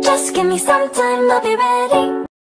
Just give me some time, I'll be ready.